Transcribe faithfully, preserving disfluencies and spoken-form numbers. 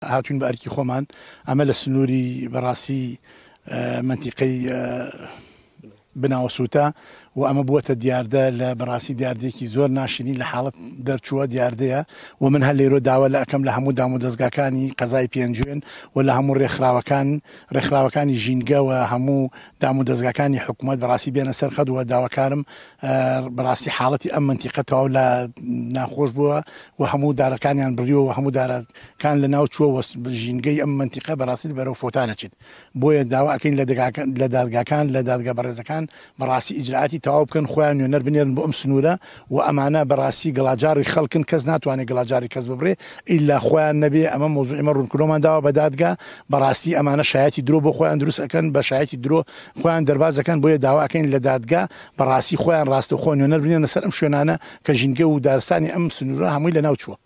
هاتوون بە ئەرکی خۆمان ئەمە لە سنووری بەڕاستی منتیقەی بناوە سووتە و ئەمە بووەتە دیاردە لە بەڕاستی دیاردێکی زۆر ناشرین لە حاڵەت دەرچووە دیاردەیە و من هەر لێرۆ داوا لە ئەەکەم لە هەموو دام و دەستگاکانی قەزای پێنجوێن و لە هەموو ڕێکخراوەکان ڕێکخراوەکانی ژینگە و هەموو دام و دەستگاکانی حکوومەت بەڕاستی بێنە سەر خەت و داواکارم بەڕاستی حاڵەتی ئەم منتیقەتەوە لە ناخۆش بووە و هەموو دارەکانیان بڕیەوە و هەموو دارەکان لە ناو چووە ژینگەی ئەم منتیقە بەڕاستی بەرەو فۆتانەچێت بۆیە داوا ئەەکەین لە دادگاکان لە دادگا بەڕێزەکان بەڕاستی ئیجراعاتی تەواو بکەن خۆیان نوێنەر بنێرن بۆ ئەم سنوورە و ئەمانە بەڕاستی گەڵاجاری خەڵکن کەس ناتوانێت گەڵاجاری کەس ببڕێ ئیلا خۆیان نەبێ ئەمە مۆزوعی ئمە ڕوونکردۆمان داوە بە دادگا بەڕاستی ئەمانە شایەتی درۆ بۆ خۆیان دروست ئەەکەن بە شایەتی درۆ خۆیان دەربازەکەن بۆیە داواکەین لە دادگا بەڕاستی خۆیان ڕاستە خۆ نوێنەر بنێنە سەر ئەم شوێنانە کە ژینگە و دارستانی ئەم سنوورە هەمووی لە ناو چووە.